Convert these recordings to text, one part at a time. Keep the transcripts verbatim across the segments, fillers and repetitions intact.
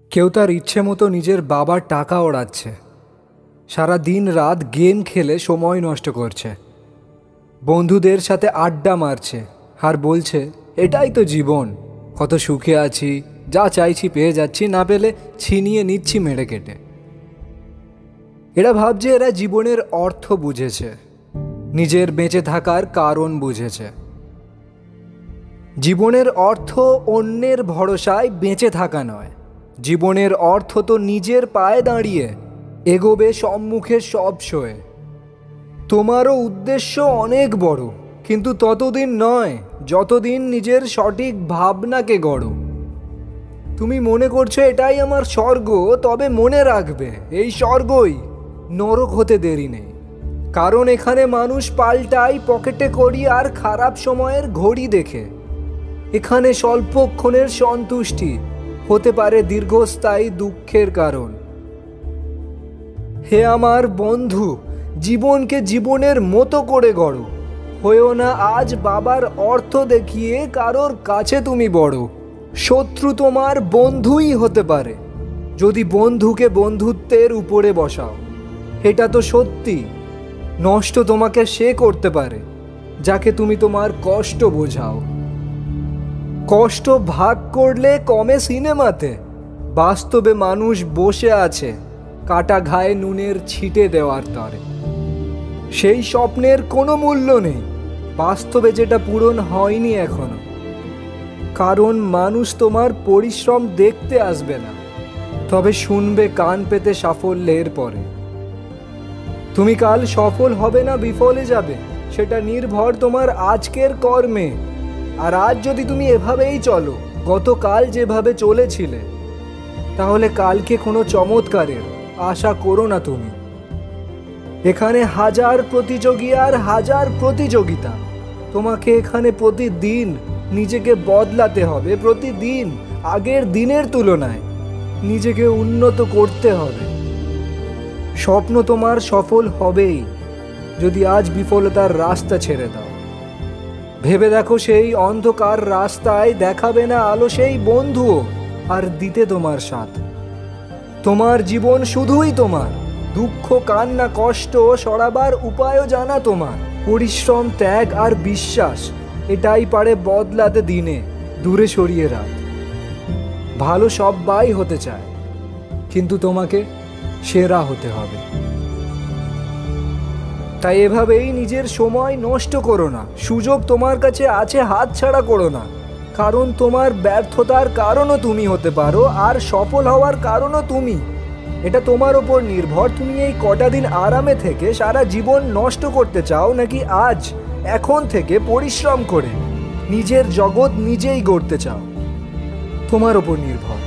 কেউ তার ইচ্ছে মতো নিজের বাবার টাকা ওড়াচ্ছে, সারা দিন রাত গেম খেলে সময় নষ্ট করছে, বন্ধুদের সাথে আড্ডা মারছে আর বলছে এটাই তো জীবন, কত সুখে আছি, যা চাইছি পেয়ে যাচ্ছি, না পেলে ছিনিয়ে নিচ্ছি মেরে কেটে। এরা ভাবছে এরা জীবনের অর্থ বুঝেছে, নিজের বেঁচে থাকার কারণ বুঝেছে। জীবনের অর্থ অন্যের ভরসায় বেঁচে থাকা নয়, জীবনের অর্থ তো নিজের পায়ে দাঁড়িয়ে এগোবে সম্মুখে সব সয়ে। তোমারও উদ্দেশ্য অনেক বড়, কিন্তু ততদিন নয় যতদিন নিজের সঠিক ভাবনাকে গড়ো। তুমি মনে করছো এটাই আমার স্বর্গ, তবে মনে রাখবে এই স্বর্গই নরক হতে দেরি নেই। কারণ এখানে মানুষ পাল্টায় পকেটে করি আর খারাপ সময়ের ঘড়ি দেখে। এখানে স্বল্পক্ষণের সন্তুষ্টি হতে পারে দীর্ঘস্থায়ী দুঃখের কারণ। হে আমার বন্ধু, জীবনকে জীবনের মতো করে গড়ো। হয়েও না আজ বাবার অর্থ দেখিয়ে কারোর কাছে তুমি বড়। শত্রু তোমার বন্ধুই হতে পারে যদি বন্ধুকে বন্ধুত্বের উপরে বসাও। এটা তো সত্যি, নষ্ট তোমাকে সে করতে পারে যাকে তুমি তোমার কষ্ট বোঝাও। কষ্ট ভাগ করলে কমে সিনেমাতে, বাস্তবে মানুষ বসে আছে কাটা ঘায়ে নুনের ছিটে দেওয়ার তরে। সেই স্বপ্নের কোনো মূল্য নেই বাস্তবে যেটা পূরণ হয়নি এখনো। কারণ মানুষ তোমার পরিশ্রম দেখতে আসবে না, তবে শুনবে কান পেতে সাফল্যের পরে। তুমি কাল সফল হবে না বিফলে যাবে, সেটা নির্ভর তোমার আজকের কর্মে। আর আজ যদি তুমি এভাবেই চলো গতকাল যেভাবে চলেছিলে, তাহলে কালকে কোনো চমৎকারের আশা করো না তুমি। এখানে হাজার প্রতিযোগী আর হাজার প্রতিযোগিতা। তোমাকে এখানে প্রতিদিন নিজেকে বদলাতে হবে, প্রতিদিন আগের দিনের তুলনায় নিজেকে উন্নত করতে হবে। স্বপ্ন তোমার সফল হবেই যদি আজ বিফলতার রাস্তা ছেড়ে দাও। ভেবে দেখো সেই অন্ধকার রাস্তায় দেখাবে না আলো সেই বন্ধুও আর দিতে তোমার সাথ। তোমার জীবন শুধুই তোমার, দুঃখ কান্না কষ্ট সরাবার উপায়ও জানা তোমার। পরিশ্রম ত্যাগ আর বিশ্বাস এটাই পারে বদলাতে দিনে দূরে সরিয়ে রাত। ভালো সবাই হতে চায়, কিন্তু তোমাকে সেরা হতে হবে। তাই এভাবেই নিজের সময় নষ্ট করো না। সুযোগ তোমার কাছে আছে, হাতছাড়া করো না। কারণ তোমার ব্যর্থতার কারণও তুমি হতে পারো আর সফল হওয়ার কারণও তুমি। এটা তোমার ওপর নির্ভর। তুমি এই কটা দিন আরামে থেকে সারা জীবন নষ্ট করতে চাও, নাকি আজ এখন থেকে পরিশ্রম করে নিজের জগৎ নিজেই গড়তে চাও? তোমার ওপর নির্ভর।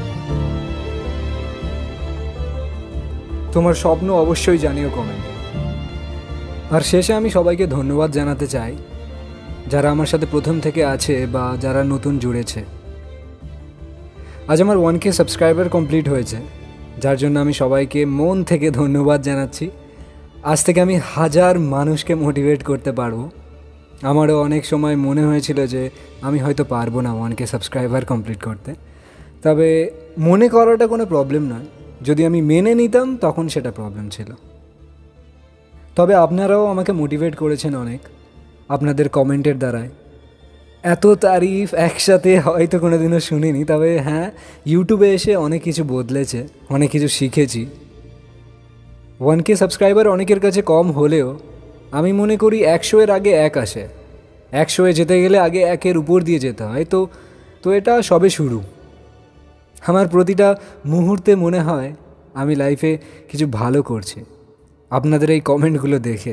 তোমার স্বপ্ন অবশ্যই জানিও কমেন্টে। আর শেষে আমি সবাইকে ধন্যবাদ জানাতে চাই যারা আমার সাথে প্রথম থেকে আছে বা যারা নতুন জুড়েছে। আজ আমার ওয়ান কে সাবস্ক্রাইবার কমপ্লিট হয়েছে, যার জন্য আমি সবাইকে মন থেকে ধন্যবাদ জানাচ্ছি। আজ থেকে আমি হাজার মানুষকে মোটিভেট করতে পারবো। আমারও অনেক সময় মনে হয়েছিল যে আমি হয়তো পারবো না ওয়ান কে সাবস্ক্রাইবার কমপ্লিট করতে, তবে মনে করাটা কোনো প্রবলেম নয়। যদি আমি মেনে নিতাম তখন সেটা প্রবলেম ছিল। তবে আপনারাও আমাকে মোটিভেট করেছেন অনেক আপনাদের কমেন্টের দ্বারায়। এত তারিফ একসাথে হয়তো কোনো দিনও শুনিনি, তবে হ্যাঁ, ইউটিউবে এসে অনেক কিছু বদলেছে, অনেক কিছু শিখেছি। ওয়ান কে সাবস্ক্রাইবার অনেকের কাছে কম হলেও আমি মনে করি একশো এর আগে এক আসে। একশোয় যেতে গেলে আগে একের উপর দিয়ে যেতে হয়। তো তো এটা সবে শুরু। আমার প্রতিটা মুহূর্তে মনে হয় আমি লাইফে কিছু ভালো করছি আপনাদের এই কমেন্টগুলো দেখে।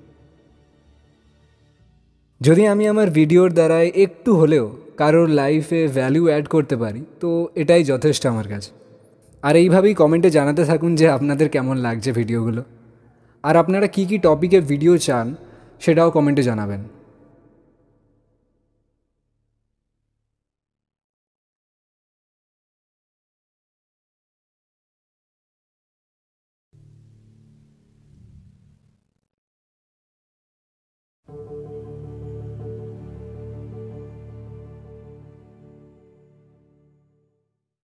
যদি আমি আমার ভিডিওর দ্বারায় একটু হলেও কারোর লাইফে ভ্যালু অ্যাড করতে পারি, তো এটাই যথেষ্ট আমার কাছে। আর এইভাবেই কমেন্টে জানাতে থাকুন যে আপনাদের কেমন লাগছে ভিডিওগুলো, আর আপনারা কী কী টপিকে ভিডিও চান সেটাও কমেন্টে জানাবেন।